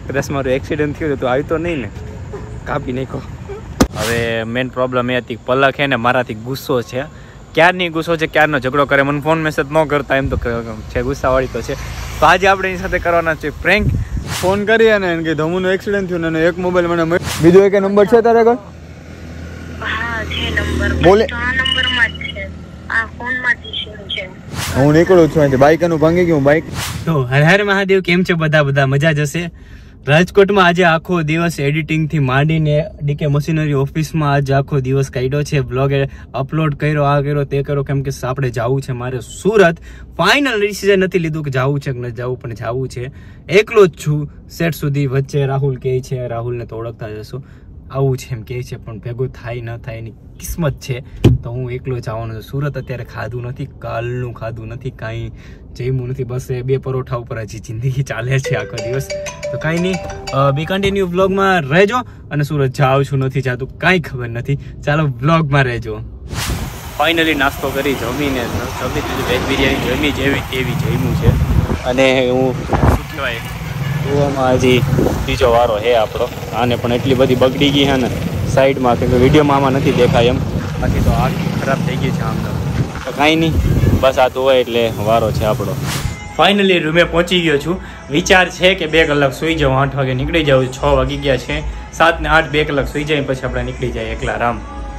કદાચ મારું એક્સિડન્ટ થયું તો આવી તો નહીં ને, કાપી નાખો. હવે મેઇન પ્રોબ્લેમ એ હતી પલક છે ને મારાથી ગુસ્સો છે, ક્યારની ગુસ્સો છે, ક્યારનો ઝઘડો કરે, મને ફોન મેસેજ ન કરતા, એમ તો છે ગુસ્સાવાળી તો છે. તો આજે આપણે એની સાથે કરવાના છે પ્રેન્ક. ફોન કરીએ ને એને કે ધમુનું એક્સિડન્ટ થયું ને એક મોબાઈલ મને બીજો એક નંબર છે તારે આગળ? હા છે નંબર, બોલે આ નંબરમાં જ છે, આ ફોનમાંથી છે. હું નીકળું છું અહીંથી, બાઈક એનું ભાંગી ગયું બાઈક. તો હર હર મહાદેવ, કેમ છે બધા મજા જશે. રાજકોટમાં આજે આખો દિવસ એડિટિંગ થી માંડીને ડીકે મશીનરી ઓફિસમાં આજે આખો દિવસ કાઢ્યો છે, બ્લોગ અપલોડ કર્યો, આ કર્યો તે કર્યો, કેમ કે આપણે જવું છે મારે સુરત. ફાઇનલ ડિસિઝન નથી લીધું કે જવું છે કે ન જવું, પણ જવું છે. એકલો જ છું સેટ સુધી. વચ્ચે રાહુલ કહે છે, રાહુલને તો ઓળખતા જશો, આવું છે એમ કહે છે, પણ ભેગું થાય ન થાય એની કિસ્મત છે. તો હું એકલો જવાનો છું સુરત. અત્યારે ખાધું નથી, કાલનું ખાધું નથી, કાંઈ જમ્યું નથી, બસ 2 પરોઠા ઉપર હજી જિંદગી ચાલે છે આખો દિવસ. તો કાંઈ નહીં, બી કન્ટિન્યુ વ્લોગમાં રહેજો. અને સુરત જાઉં છું નથી જાતું કાંઈ ખબર નથી, ચાલો વ્લોગમાં રહેજો. ફાઇનલી નાસ્તો કરી જમીને વેજ બિરયાની જમી જેવી તેવી જમ્યું છે. અને હું શું કહેવાય ગોવામાં હજી બીજો વારો છે આપણો. આને પણ એટલી બધી બગડી ગઈ છે ને સાઈડમાં કે વિડીયોમાં આમાં નથી દેખાય એમ, બાકી તો આખી ખરાબ થઈ ગઈ છે આમ તો. કાંઈ નહીં, બસ આ ધોવાય એટલે વારો છે આપણો. ફાઇનલી રૂમે પહોંચી ગયો છું. વિચાર છે કે 2 કલાક સૂઈ જાઉં, 8 વાગે નીકળી જાઉં. 6 વાગી ગયા છે, 7 ને 8 2 કલાક સૂઈ જાય પછી આપણે નીકળી જાય એકલા રામ.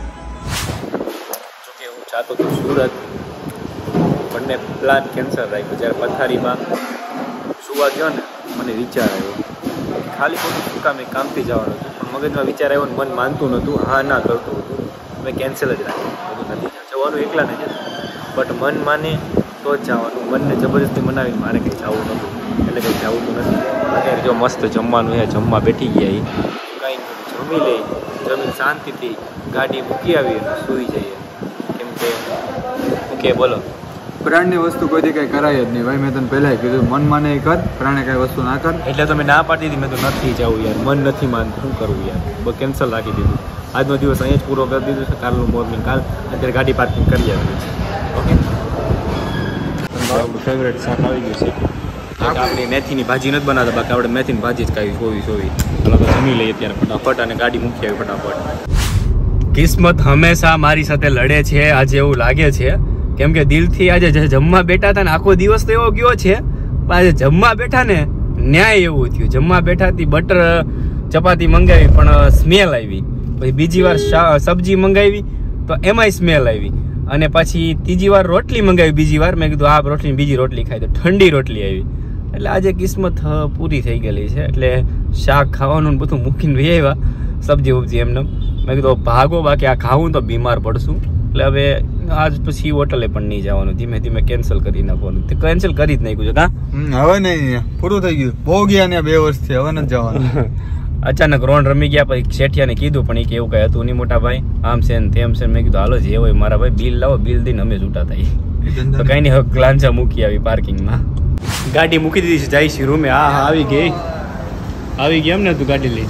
જોકે હું ચાહતો હતો સુરત, પણ મેં પ્લાન કેન્સલ રાખ્યો. જ્યારે પથારીમાં સુવા ગયો ને મને વિચાર આવ્યો ખાલી ખોટું કામથી જવાનું હતું, પણ મગજમાં વિચાર આવ્યો ને મન માનતું નહોતું, હા ના કરતું હતું. મેં કેન્સલ જ રાખ્યું, બધું નથી જવાનું, એકલા ને જ. બટ મન માને તો જ જવાનું, મનને જબરદસ્તી મનાવીને મારે કંઈ જવું નહોતું, એટલે કંઈ જવું તો નથી. અત્યારે જો મસ્ત જમવાનું છે, જમવા બેઠી ગયા, કંઈ જમી લઈ, જમીન શાંતિથી ગાડી મૂકી આવી અને સૂઈ જઈએ. કેમ કે ઓકે બોલો, પ્રાણની વસ્તુ કોઈ કંઈ કરાય જ નહીં ભાઈ. મેં તને પહેલાં કીધું મન માને એ કર, પ્રાણે કાંઈ વસ્તુ ના કર. એટલે તમે ના પાડી દીધી. મેં તો નથી જવું યાર, મન નથી માનતું, શું કરવું યાર, બસ કેન્સલ રાખી દીધું. આજનો દિવસ અહીંયા જ પૂરો કરી દીધું છે. કાલનું મોર્નિંગ કાલ અત્યારે ગાડી પાર્કિંગ કરી આવી છે. ઓકે, આપણું ફેવરેટ શાક આવી ગયું છે. આપણી મેથીની ભાજી નથી બનાવતા, બાકી આપણે મેથીની ભાજી જ ખાવી સોવી. ચાલો તો જમી લઈએ અત્યારે ફટાફટ અને ગાડી મૂકી આવી ફટાફટ. કિસ્મત હંમેશા મારી સાથે લડે છે આજે એવું લાગે છે, કેમ કે દિલથી આજે જમવા બેઠા હતા ને આખો દિવસ તો એવો ગયો છે, પણ આજે જમવા બેઠા ને ન્યાય એવું થયું. જમવા બેઠાથી બટર ચપાતી મંગાવી પણ સ્મેલ આવી, પછી બીજી વાર સબ્જી મંગાવી તો એમાંય સ્મેલ આવી, અને પછી ત્રીજી વાર રોટલી મંગાવી. બીજી વાર મેં કીધું આ રોટલી બીજી રોટલી ખાઈ તો ઠંડી રોટલી આવી. એટલે આજે કિસ્મત પૂરી થઈ ગયેલી છે. એટલે શાક ખાવાનું બધું મૂકીને રહી આવ્યા, સબ્જી વબ્જી એમને. મેં કીધું ભાગો, બાકી આ ખાવું તો બીમાર પડશું. એટલે હવે આજ પછી હોટલે પણ નહીં જવાનું, ધીમે ધીમે કેન્સલ કરી નાખવાનું. કેન્સલ કરી જ નાખ્યું છે. કા હવે નહીં, પૂરું થઈ ગયું, બહુ ગયા ને 2 વર્ષથી, હવે નથી જવાનું. અચાનક રોણ રમી ગયા, પછી શેઠિયાને કીધું પણ એ કે એવું કઈ હતું નહીં મોટા ભાઈ, આમ છે ને તેમ છે. મેં કીધું હાલો જે હોય મારા ભાઈ, બિલ લાવો, બિલ દઈને અમે છૂટા થઈ. તો કઈ નહીં, હવે ગ્લાંચા મૂકી આવી પાર્કિંગમાં. ગાડી મૂકી દીધી છે, જાય છે રૂમે. હા આવી ગઈ એમ ને તું ગાડી લઈ.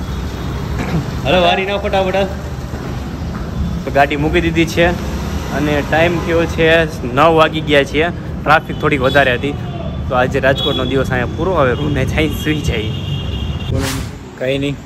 હવે વારી ના ફટાફટ. તો ગાડી મૂકી દીધી છે અને ટાઈમ થયો છે 9 વાગી ગયા છે. ટ્રાફિક થોડીક વધારે હતી, તો આજે રાજકોટનો દિવસ અહીંયા પૂરો. હવે રૂમે જઈને સુઈ જાય. કંઈ નહીં,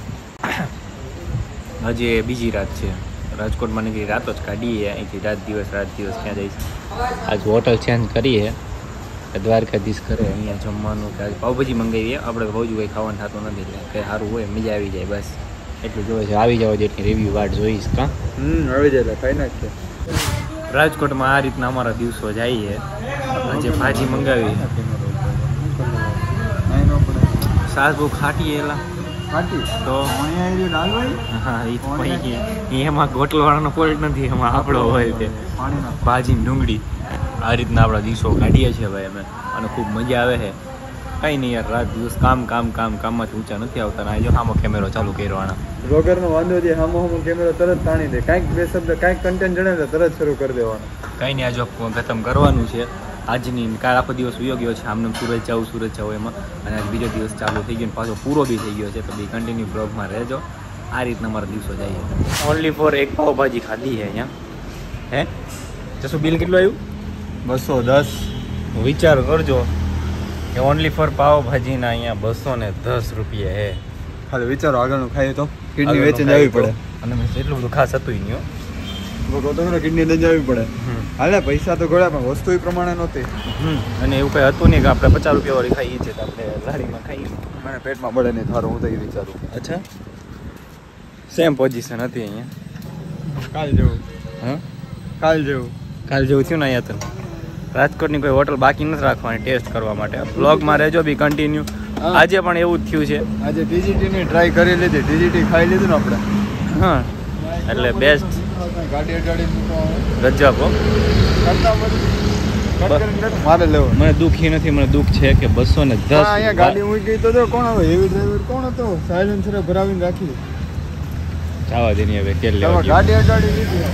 હજી બીજી રાત છે રાજકોટમાં. નીકળી રાતો જ કાઢીએ અહીંથી, રાત દિવસ ક્યાં જઈશ. આજ હોટલ ચેન્જ કરીએ, દ્વારકાધીશ કરે અહીંયા જમવાનું. કે આજે પાવભાજી મંગાવીએ આપણે, બહુ જ કંઈ ખાવાનું થતું નથી, એટલે કંઈ સારું હોય મજા આવી જાય, બસ એટલું જોવે છે. આવી જાવ જેટલી રિવ્યૂ વાટ જોઈશ. કાં આવી જાય ખાઈ નાખીએ. રાજકોટમાં આ રીતના અમારા દિવસો જઈએ. આજે ભાજી મંગાવી, સાસ બહુ ખાટી એલા તો હા, એમાં હોટલવાળાનો ફોલ્ટ નથી, એમાં આપણો હોય તે ભાજી ડુંગળી. આ રીતના આપણા દિવસો કાઢીએ છીએ ભાઈ અમે, અને ખૂબ મજા આવે છે. કંઈ નહીં યાર, રાત દિવસ કામમાંથી ઊંચા નથી આવતા. અને જો આમાં કેમેરો ચાલુ કરવાના, બ્લોગરનો વાંધો છે, હામો કેમેરો તરત તાણી દે, કાંઈક 2 શબ્દ કાંઈક કન્ટેન્ટ જણાવે તરત શરૂ કરી દેવાનું. કંઈ નહીં, આ જો ખતમ કરવાનું છે આજની. કાલ આખો દિવસ ઉયો ગયો છે આમને, સુરત જાવ એમાં, અને આજ બીજો દિવસ ચાલુ થઈ ગયો, પાછો પૂરો બી થઈ ગયો છે. તો બી કન્ટિન્યુ બ્લોગમાં રહેજો. આ રીતના અમારા દિવસો જાય. ઓનલી ફોર એક પાવભાજી ખાધી છે અહીંયા. હે જશું બિલ કેટલું આવ્યું? 210. વિચાર કરજો કે ઓનલી ફોર પાવભાજીના અહીંયા 210 રૂપિયા હે. ખાલી વિચારો આગળનું ખાઈએ તો કિડની વેચીને આવી પડે. અને મેં એટલું બધું ખાસ હતું નહીં હો. તો કિડની લઈ જવી પડે. હાલે પૈસા તો ગળ્યા પણ વસ્તુ એ પ્રમાણે નહોતી. અને એવું કઈ હતું નહીં કે આપણે 50 રૂપિયા વાળી ખાઈએ છીએ તો આપણે લારીમાં ખાઈએ. મને પેટમાં બળે નહીં થારું, હું તો એ વિચારું. અચ્છા, સેમ પોઝિશન હતી અહીંયા. કાલ જેવું. હા, કાલ જેવું થયું ને અહીંયા તો. રાજકોટની કોઈ હોટલ બાકી નથી રાખવાની ટેસ્ટ કરવા માટે. બ્લોગમાં રહેજો બી કન્ટિન્યુ. આજે પણ એવું જ થયું છે. આજે ટીજીટીની ટ્રાય કરી લીધી, ટીજીટી ખાઈ લીધું ને આપણે. હા, એટલે બેસ્ટ. ગાડી અડાડી ગજબ હો. મારે લેવો. મને દુઃખી નથી, મને દુઃખ છે કે 210. અહીંયા ગાડી મૂકી ગઈ તો જો કોણ આવે? હેવી ડ્રાઈવર કોણ હતો? સાયલેન્સર ભરાવીને રાખી. ચાવા દે નહીં હવે કે લેવા ગાડી અડાડી લીધી.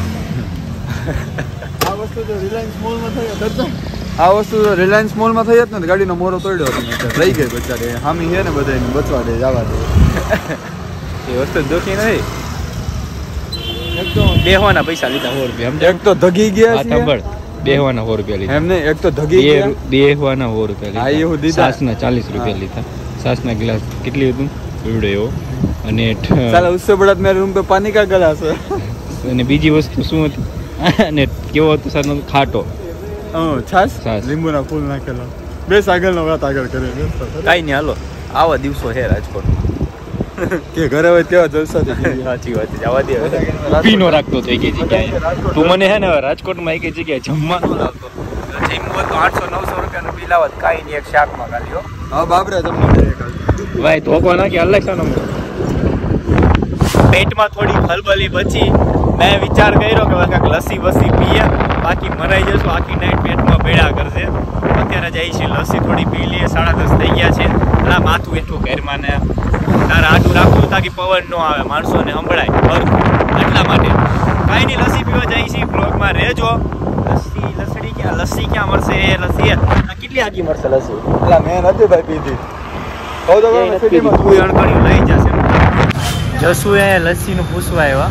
આ વસ્તુ તો રિલાયન્સ મોલમાં થઈ હતી. આ વસ્તુ તો રિલાયન્સ મોલમાં થઈ હતી ને ગાડીનો મોરો તોડ્યો હતો. લઈ ગઈ બચારી. હામી છે ને બધાને બચવા દે, જવા દે. એ વસ્તુ દુઃખી નથી. એક તો બેહવાના પૈસા લીધા 100 રૂપિયા. એક તો ધગી ગયા છે. સાંભળ, બેહવાના 100 રૂપિયા લીધા. એમને એક તો ધગી ગયા. બેહવાના 100 રૂપિયા હા, એવું દીધા. સાસના 40 રૂપિયા લીધા. સાસના ગ્લાસ કેટલી હતું? એવડો એવો. અને સાલા ઉસસે બડા મેરે રૂમ પે પાણી કા ગ્લાસ હે. અને બીજી વસ્તુ શું હતી? અને કેવો હતો સાનો? ખાટો. છાસ લીંબુના ફૂલ નાખેલો. બેસ આગળનો વાત આગળ કરે. કાઈ નહીં, હાલો. આવા દિવસો છે રાજકોટમાં. કે ઘરે હોય તેવા જલસા થઈ. સાચી વાત છે. જવા દે. પીનો રાખતો તો એક જગ્યાએ. તું મને હે ને રાજકોટમાં એક જગ્યાએ જમવાનું લાવતો. જમવું તો 800-900 રૂપિયાનું બિલ આવત. કાંઈ નહીં, એક શાકમાં ખાલી હો. હા બાપરે જમવાનું ભાઈ ધોકો નાખી અલગ પેટમાં થોડી ખલબલી બચી. મેં વિચાર કર્યો કે કાંઈક લસ્સી બસ્સી પીએ, બાકી મરાઈ જશું. આખી નાઈટ પેટમાં ભેડા કરશે. અત્યારે જઈ છે લસ્સી થોડી પી લઈએ. 10:30 થઈ ગયા છે. આ માથું એટલું ઘરમાં ને તારે આટું રાખવું તાકી પવન ન આવે, માણસોને સંભળાય એટલા માટે. કાંઈ નહીં, લસ્સી પીવા જાય છે. બ્લોગમાં રહેજો. લસ્સી ક્યાં મળશે? લસ્સી કેટલી આગી મળશે લસ્સી? એટલે મેં નથી ભાઈ પીધી. લઈ જશે. જસુએ લસ્સીનું પૂછવા આવ્યા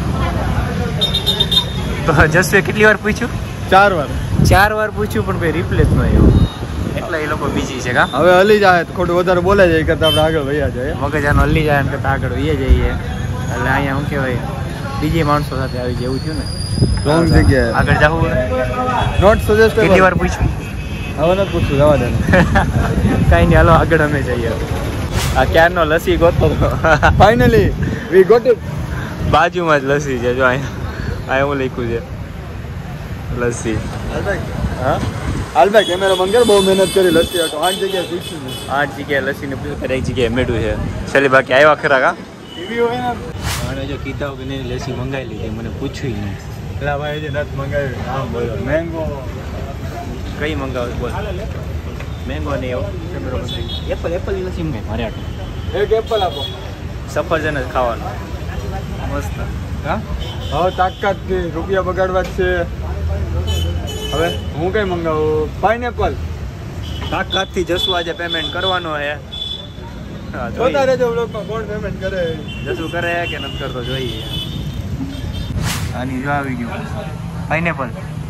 તો જસુએ કેટલી વાર પૂછ્યું? 4 વાર. 4 વાર પૂછ્યું પણ ભાઈ રિપ્લે જ ન આવ્યો. એટલે એ લોકો બીજી છે કા. હવે હલી જાય ખોટું વધારે બોલે જાય કરતા આપણે આગળ વયા જાય. મગજાનો હલી જાય કરતા આગળ વયા જઈએ. એટલે અહીંયા શું કહેવાય, બીજી માણસો સાથે આવી જેવું થયું ને. રોંગ જગ્યાએ આગળ જવું. Not suggest. કેટલી વાર પૂછ્યું? હવે નથી પૂછવું, જવા દે. કાંઈ નહીં, હાલો આગળ અમે જઈએ. આ ક્યારનો લસ્સી ગોતતો હતો. Finally we got it. બાજુમાં જ લસ્સી છે જો. અહીંયા એવું લખ્યું છે લસ્સી. હા હાલભાઈ કેમેરા મંગર બહુ મહેનત કરી લસ્સી હતો. 8 જગ્યાએ પૂછ્યું. 8 જગ્યાએ લસ્સીને પૂછ્યું, એક જગ્યાએ મેળવું છે. ચાલી બાકી આવ્યા ખરા કા? ટીવી હોય ને મને જો કીધા કે નહીં લસ્સી મંગાવી લીધી, મને પૂછ્યું નહીં. પેલા ભાઈ જે નથી મંગાવી. હા બોલો. મેંગો કઈ મંગાવું બોલ? મેંગો નહીં એવો. એપલ લસ્સી મંગાવી મારે આટલું. એક એપલ આપો. સફરજન જ ખાવાનું મસ્ત. હા હવે તાકાત કે રૂપિયા બગાડવા જ છે. હવે હું કઈ મંગાવું? પાઇનેપલ. તાકાતથી જશું આજે પેમેન્ટ કરવાનો છે. જોતા રહેજો બ્લોગમાં કોણ પેમેન્ટ કરે. જશું કરે કે નથી કરતો જોઈએ. આની જો આવી ગયું પાઇનેપલ.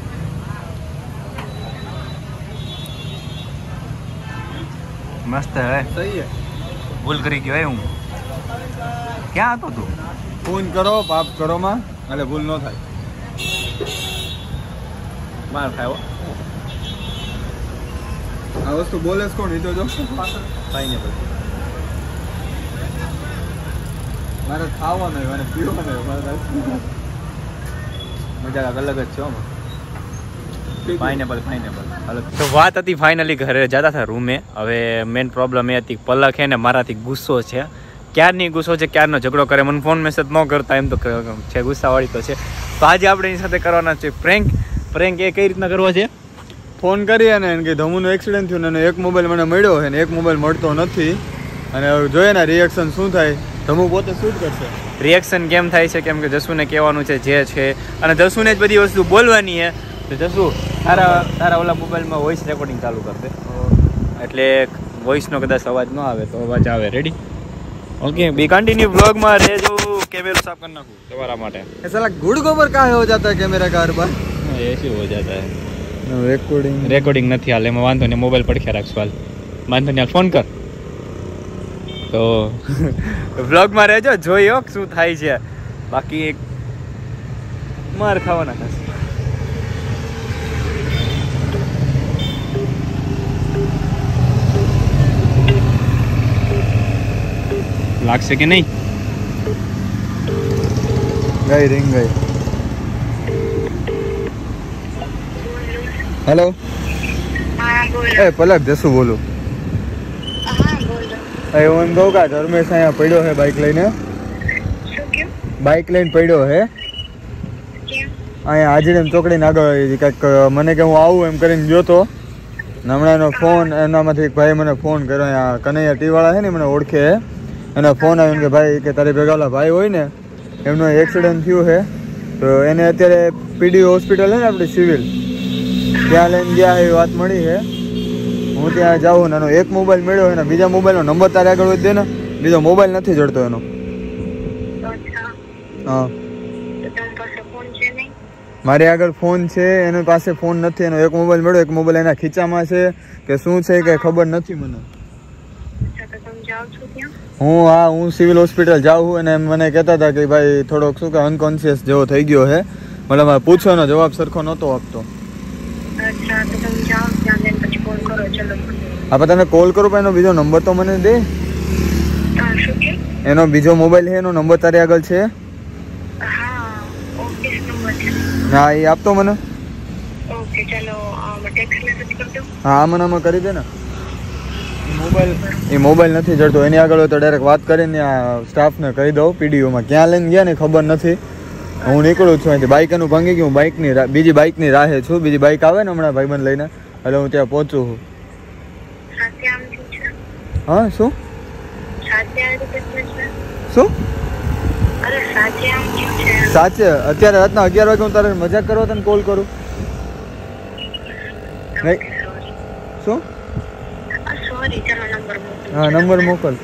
મસ્ત હે. સહી હે. ભૂલ કરી ગયો હું. ક્યાં હતો તું? ફોન કરો પાપ કરો માં એટલે ભૂલ ન થાય. માર ખાયો. આ વસ્તુ બોલે કોણ? એ તો જો પાઇનેપલ. મારે ખાવાનું હોય મારે પીવાનું હોય. મજા અલગ જ છે. પાઇનેપલ. તો વાત હતી ફાઇનલી ઘરે જતા હતા રૂમે. હવે મેઇન પ્રોબ્લેમ એ હતી પલક હે ને મારાથી ગુસ્સો છે. ક્યારની ગુસ્સો છે, ક્યારનો ઝઘડો કરે. મને ફોન મેસેજ ન કરતા એમ તો છે, ગુસ્સાવાળી તો છે. તો આજે આપણે એની સાથે કરવાના છે પ્રેન્ક. એ કઈ રીતના કરવો છે? ફોન કરીએ ને એને કે ધમુનું એક્સિડન્ટ થયું ને એક મોબાઈલ મને મળ્યો છે ને એક મોબાઈલ મળતો નથી. અને જોઈએ ને રિએક્શન શું થાય. ધમુ પોતે શૂટ કરશે. રિએક્શન કેમ થાય છે? કેમ કે જસુને કહેવાનું છે જે છે, અને જસુને જ બધી વસ્તુ બોલવાની છે. તો જસુ તારા ઓલા મોબાઈલમાં વોઇસ રેકોર્ડિંગ ચાલુ કરશે, એટલે વોઇસનો કદાચ અવાજ ન આવે તો અવાજ આવે. Ready? Okay be continue blog में रह जो कैमरा साफ करना तुम्हारा माटे साला गुड़ गोबर का हो जाता है कैमरा कार पर ऐसे हो जाता है. रिकॉर्डिंग रिकॉर्डिंग નથી હાલે એમાં વાંધો ને મોબાઈલ પડખે રાખશું હાલ વાંધો નહીં ફોન કર તો વ્લોગમાં રહેજો જોયો શું થાય છે બાકી એક માર ખાવાના થશે લાગશે કે નહીં ગઈ રિંગ ગઈ હેલો હા બોલો. એ પલક જસુ બોલું હા બોલો. એ હું એમ કહું કે ધર્મેશ અહીંયા પડ્યો છે બાઇક લઈને શું કહ્યું? બાઇક લઈને પડ્યો છે કેમ? અહીંયા હાજીરામ ચોકડીને આગળ કંઈક મને કે હું આવું એમ કરીને ગયો તો ને હમણાં એનો ફોન એનામાંથી એક ભાઈ મને ફોન કર્યો અહીંયા કનૈયા ટીવાળા છે ને મને ઓળખે છે એનો ફોન આવ્યો કે ભાઈ કે તારી ભેગા ઓલા ભાઈ હોય ને એમનો એક્સિડન્ટ થયું છે તો એને અત્યારે પીડી હોસ્પિટલ છે ને આપણી સિવિલ ત્યાં લઈને ગયા એવી વાત મળી છે હું ત્યાં જાઉં ને એનો એક મોબાઈલ મળ્યો એના બીજા મોબાઈલનો નંબર તારે આગળ હોય દે ને બીજો મોબાઈલ નથી જડતો એનો અચ્છા. હા તો તમારી પાસે ફોન છે નહીં? મારી આગળ ફોન છે એની પાસે ફોન નથી એનો એક મોબાઈલ મળ્યો એક મોબાઈલ એના ખીચામાં છે કે શું છે કે ખબર નથી મને અચ્છા તો તમે જાઓ છો ત્યાં? હું સિવિલ હોસ્પિટલ જાઉં છું અને મને કહેતા હતા કે ભાઈ થોડોક શું કે અનકોન્શિયસ જેવો થઈ ગયો છે મને મારે પૂછવાનો જવાબ સરખો નહોતો આપતો અચ્છા તો તમે જાઓ ત્યાં જઈને પછી ફોન કરો. ચલો. આપણે તને કોલ કરું પણ એનો બીજો નંબર તો મને દે શું કહ્યું? એનો બીજો મોબાઈલ છે એનો નંબર તારી આગળ છે હા ઓફિસ નંબર છે. હા એ આપતો મને ઓકે ચલો ટેક્સ્ટ મેસેજ કરી દો. હા આમાં કરી દે ને એ મોબાઈલ નથી જડતો એની આગળ હોય તો ડાયરેક્ટ વાત કરીને આ સ્ટાફને કહી દઉં પીડીઓમાં ક્યાં લઈને ગયા ને ખબર નથી હું નીકળું છું અહીંથી બાઇક એનું ભાંગી ગયું બાઇકની બીજી બાઇકની રાહે છું બીજી બાઇક આવે ને હમણાં ભાઈબંધ લઈને એટલે હું ત્યાં પહોંચું છું સાચે આમ થયું છે? હા શું સાચે આ રીતે થયું છે? શું અરે સાચે આમ થયું છે? સાચે અત્યારે રાતના 11 વાગે હું તારે મજાક કરવા તને કોલ કરું નહીં શું સોરી ચલો નંબર મોકલો. હા નંબર મોકલ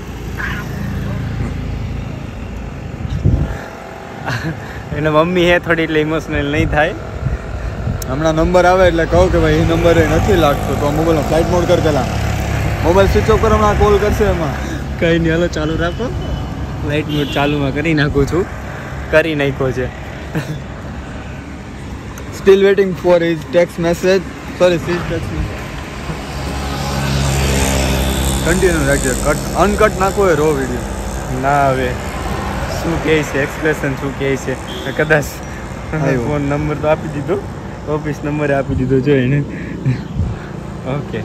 એને મમ્મી હે થોડી એટલે ઇમોશનલ નહીં થાય હમણાં નંબર આવે એટલે કહું કે ભાઈ એ નંબર નથી લાગતો તો મોબાઈલનો ફ્લાઇટ મોડ કર પેલા મોબાઈલ સ્વિચ ઓફ કર હમણાં કોલ કરશે એમાં કઈ નહીં હાલો ચાલુ રાખો લાઇટ મોડ ચાલુમાં કરી નાખું છું કરી નાખ્યો છે still waiting for his text message sorry સીઝ ટેક્સ્ટ કન્ટિન્યુ રાખજે કટ અનકટ નાખો એ રો વિડીયો ના હવે શું કહે છે એક્સપ્રેશન શું કહે છે કદાચ આવ્યો. ફોન નંબર તો આપી દીધો ઓફિસ નંબરે આપી દીધો જો એને ઓકે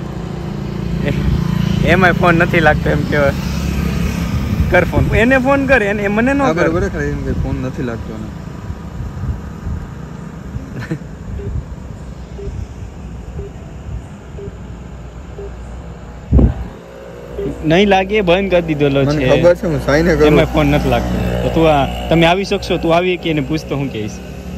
એમાંય ફોન નથી લાગતો એમ કહેવાય કર ફોન એને ફોન કર એને મને ન કર બરાબર ખરી એમ કે ફોન નથી લાગતો ને નહીં લાગે બંધ કરી દીધેલો મને છે ખબર છે હું સાઈને કરું એમાં ફોન નથી લાગતો તો તું આ તમે આવી શકશો તું આવી કે એને પૂછતો હું કહીશ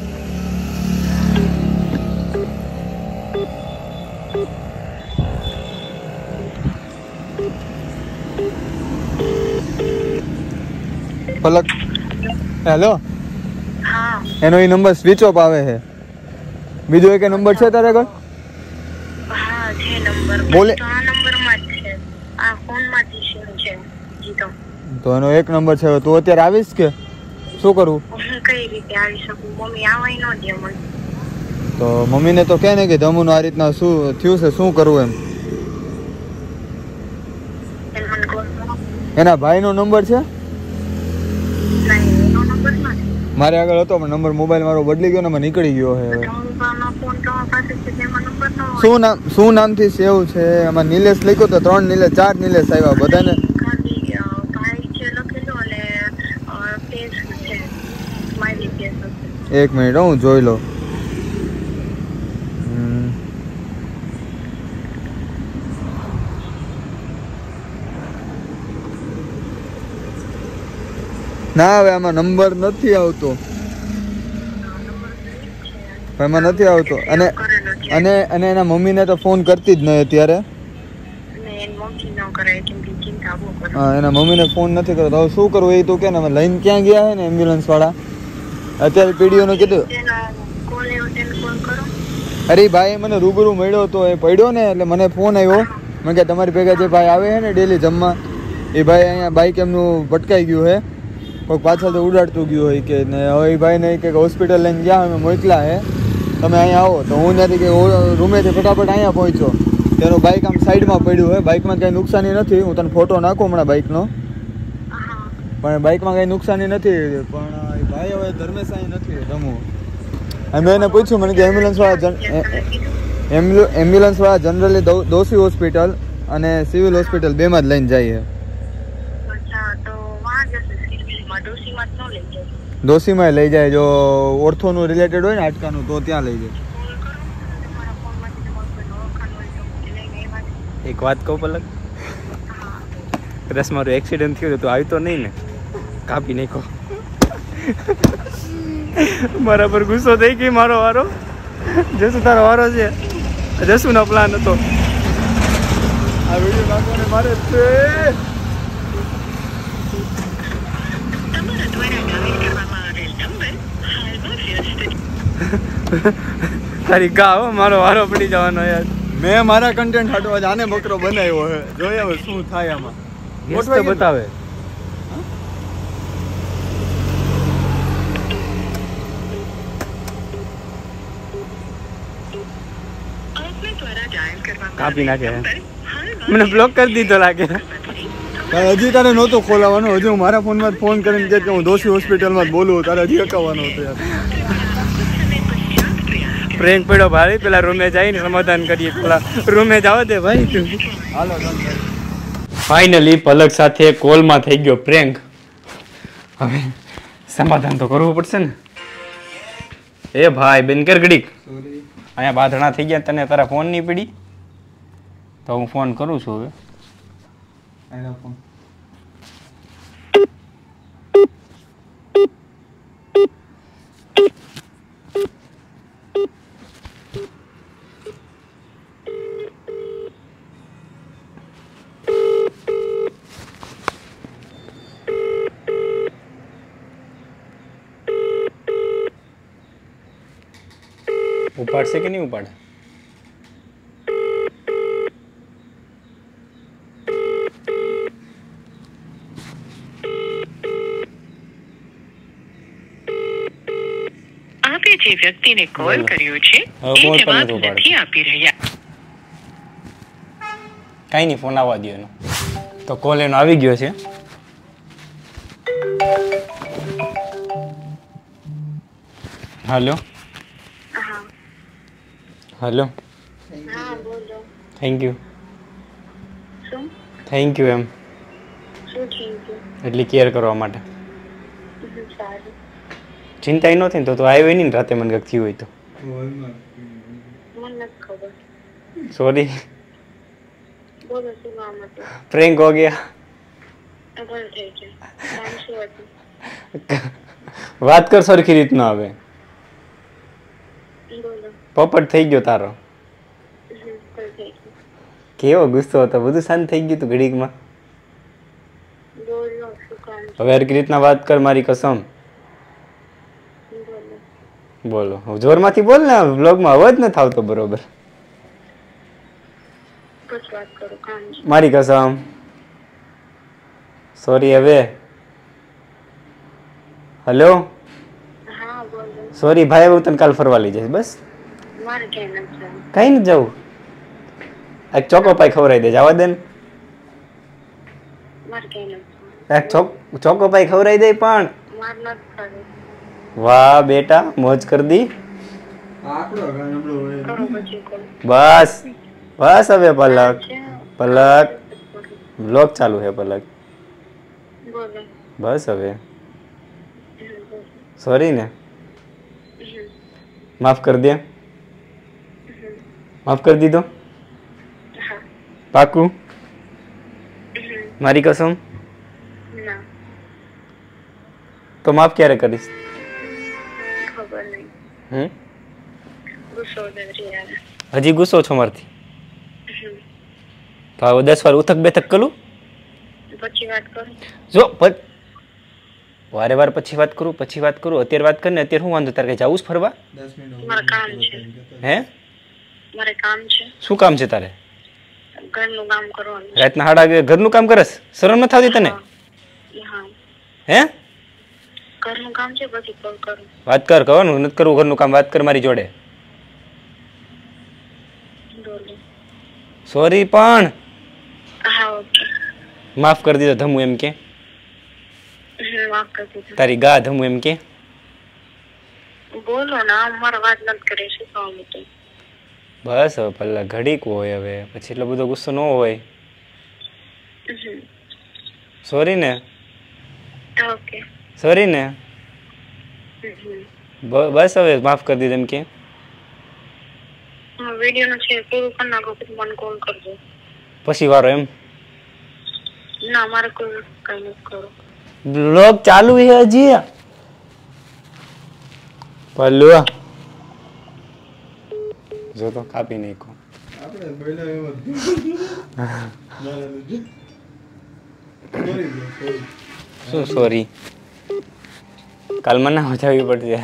પલક હેલો હા એનો એ નંબર સ્વિચ ઓફ આવે છે બીજો એક નંબર છે તારે આગળ હા છે નંબર. બોલે. તો આ નંબરમાં જ છે. આ ફોનમાંથી સિમ છે. જીતો. તો એનો એક નંબર છે હવે તું અત્યારે આવીશ કે શું કરવું હું કઈ રીતે આવી શકું? મમ્મી આવાય ન દે મને. તો મમ્મીને તો કહે ને કે ધમુનું આ રીતના શું થયું છે શું કરવું એમ એને મને કોલ કરો. એના ભાઈનો નંબર છે નહીં એનો નંબર નથી. મારે આગળ હતો પણ નંબર મોબાઈલ મારો બદલી ગયો ને મને નીકળી ગયો છે હવે તમારો ફોન તમારી પાસે છે તેમાં નંબર ન હોય. શું નામથી સેવ છે આમાં નિલેશ લખ્યો તો 3 નિલેશ 4 નિલેશ આવ્યા બધાને ખાલી ભાઈ છે લખેલું અને પેજ છે સ્માઈલી પેજ હશે. એક મિનિટ હું જોઈ લો ના હવે આમાં નંબર નથી આવતો એમાં નથી આવતો અને કરેલો છે. અને અને એના મમ્મીને તો ફોન કરતી જ નહીં અત્યારે અને એની મમ્મી ન કરે કેમ કે ચિંતા બહુ કરે. હા એના મમ્મીને ફોન નથી કરતો હવે શું કરવું એ તું કે ને અમે લઈને ક્યાં ગયા હે ને એમ્બ્યુલન્સ વાળા અત્યારે પીડીઓનું કીધું તેનો કોલ આવ્યો તેને કોલ કરો. અરે ભાઈ મને રૂબરૂ મળ્યો તો એ પડ્યો ને એટલે મને ફોન આવ્યો મેં કે તમારી ભેગા જે ભાઈ આવે છે ને ડેલી જમવા એ ભાઈ અહીંયા બાઇક એમનું ભટકાઈ ગયું છે, કોઈક પાછળથી ઉડાડતું ગયું હોય કે ને હવે એ ભાઈને કે હોસ્પિટલ લઈને ગયા અમે મોકલા છે, તમે અહીંયા આવો. તો હું ત્યાંથી કે રૂમેથી ફટાફટ અહીંયા પહોંચ્યો. તેનું બાઇક આમ સાઈડમાં પડ્યું હોય, બાઇકમાં કંઈ નુકસાની નથી. હું તને ફોટો નાખું હમણાં બાઇકનો, પણ બાઇકમાં કંઈ નુકસાની નથી. પણ એ ભાઈ હવે ધર્મેશ અહીં નથી રમવું. મેં એને પૂછ્યું, મને કે એમ્બ્યુલન્સવાળા જનરલી દોશી હોસ્પિટલ અને સિવિલ હોસ્પિટલ બેમાં જ લઈને જઈએ. દોશીમાં લઈ જાય, જો ઓર્થોનું રિલેટેડ હોય ને હાડકાનું તો ત્યાં લઈ જાય. એક વાત કહું પલક, કદાચ મારું એક્સિડન્ટ થયું તો આવી તો નહીં ને? કાપી નાખો. મારા પર ગુસ્સો થઈ ગઈ. મારો વારો જસુ, તારો વારો છે. જસુનો પ્લાન હતો આ વિડીયો નાખવાને મારે છે. તારી ગા હો, મારો વારો પડી જવાનો યાર. મેં મારા કન્ટેન્ટ હાટવા આને બકરો બનાવ્યો છે, જોઈએ હવે શું થાય આમાં. ગેસ તો બતાવે. કાપી નાખે, મને બ્લોક કરી દીધો લાગે. હજી તારે નહોતું ખોલાવાનું, હજી હું મારા ફોનમાં જ ફોન કરીને કે હું દોશી હોસ્પિટલમાં જ બોલું, તારે હજી અકાવવાનું હતું યાર. પ્રેન્ક પડ્યો ભાઈ, પેલા રૂમે જઈને સમાધાન કરીએ. પેલા રૂમે જવા દે ભાઈ તું. હાલો ફાઇનલી પલક સાથે કોલમાં થઈ ગયો પ્રેન્ક. હવે સમાધાન તો કરવું પડશે ને. એ ભાઈ બેનકર ઘડીક અહીંયા બાંધણા થઈ ગયા, તને તારા ફોન નહીં પડી તો હું ફોન કરું છું હવે. ઉપાડશે કે નહીં ઉપાડે? આપે જે વ્યક્તિને કોલ કર્યો છે એ જવાબ નથી આપી રહ્યા. કઈ નહીં, ફોન આવવા દો એનો. તો કોલ એનો આવી ગયો છે. Hello hello, thank you. Thank you એમ એટલી કેર કરવા માટે. ચિંતા નહોતી ને તો આવ્યો નહીં રાતે, મને કંઈક થયું હોય તો. સોરી, પ્રેન્ક હો ગયા. વાત કર સરખી રીતના. હવે પોપટ થઈ ગયો તારો. કેવો ગુસ્સો હતો, બધું શાંત થઈ ગયું તું ઘડીકમાં. હવે હરકી રીતના વાત કર, મારી કસમ. બોલો, જોરમાંથી બોલ ને, વ્લોગમાં અવાજ ન થાવતો બરોબર. મારી કસમ. સોરી. હવે હેલો, સોરી ભાઈ, હું તને કાલ ફરવા લઈ જઈશ. બસ કઈ નથી જવું. એક ચોકો પાઈ ખવડાવી દે, જવા દે ને. એક ચોકો પાઈ ખવડાવી દે. પણ વાહ બેટા, મોજ કર દી. બસ બસ. હવે પલક, પલક વ્લોગ ચાલુ છે પલક. બસ હવે સોરી ને, માફ કર દે. માફ કરી દીધો? પાકું? મારી કસમ? તો માફ ક્યારે કરીશ? હજી ગુસ્સો છો મારથી? તો હવે 10 વાર ઉથક બેઠક કરું પછી વાત કરું. જો વારે વાર પછી વાત કરું, પછી વાત કરું. અત્યારે વાત કરીને, અત્યારે હું વાંધો? તારે કઈ જવું જ ફરવા? મારે કામ છે. હે? મારે કામ છે. શું કામ છે તારે? ઘરનું કામ કરવાનું. રાતના 8 ઘરનું કામ કરસ? શરમ ન થતી તને? હા, હે? ઘરનું કામ છે પછી કોલ કરું. વાત કર, કવાનું નથી કરવું ઘરનું કામ, વાત કર મારી જોડે. બોલો. સોરી પણ હા, ઓકે. માફ કરી દીધો ધમુ એમ કે. માફ કરી દીધું. તારી ગા ધમુ એમ કે. બોલો ને, આમ મારા વાત નથી કરે શું કામ હતું? બસ હવે પહેલા ઘડીક હોય, હવે પછી એટલો બધો ગુસ્સો ન હોય. સોરી ને? ઓકે. સોરી ને? બસ હવે માફ કરી દીધું એમ કે. વિડીયો નું છે પૂરું કરી નાખો પછી મને કોલ કરજો. પછી વારો એમ? ના, મારે કોઈ કઈ નથી કરો. બ્લોગ ચાલુ છે હજી. પલ્લુ જો તો કાપી નાખો. આપણે બોલ્યા એમ શું સોરી? કાલ મને મચાવવી પડશે.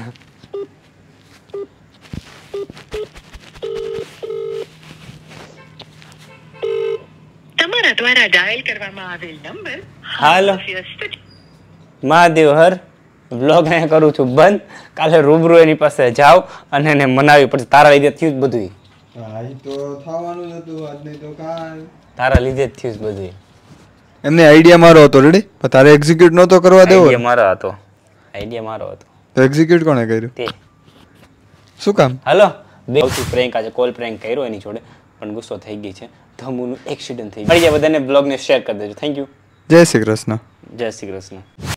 તમારા દ્વારા ડાયલ કરવામાં આવેલ નંબર હાલો વ્યસ્ત છે. મહાદેવ હર બ્લોગ અહીંયા કરું છું બંધ. કાલે રૂબરૂ એની પાસે જાવ અને એને મનાવી પડશે. તારા લીધે થયું જ બધું. હા, ઈ તો થવાનું જ હતું, આજ નહીં તો કાલ. તારા લીધે જ થયું જ બધું. એમને આઈડિયા મારો હતો રેડી, પણ તારે એક્ઝિક્યુટ નહોતો કરવા દેવો. આઈડિયા મારો હતો. આઈડિયા મારો હતો. તો એક્ઝિક્યુટ કોણે કર્યું? તે શું કામ? હાલો બે પ્રેન્ક આજે કોલ પ્રેન્ક કર્યો એની જોડે, પણ ગુસ્સો થઈ ગઈ છે. ધમુનું એક્સિડન્ટ થઈ ગયું. બધાને બ્લોગને શેર કરી દેજો. Thank you. જય શ્રી કૃષ્ણ. જય શ્રી કૃષ્ણ.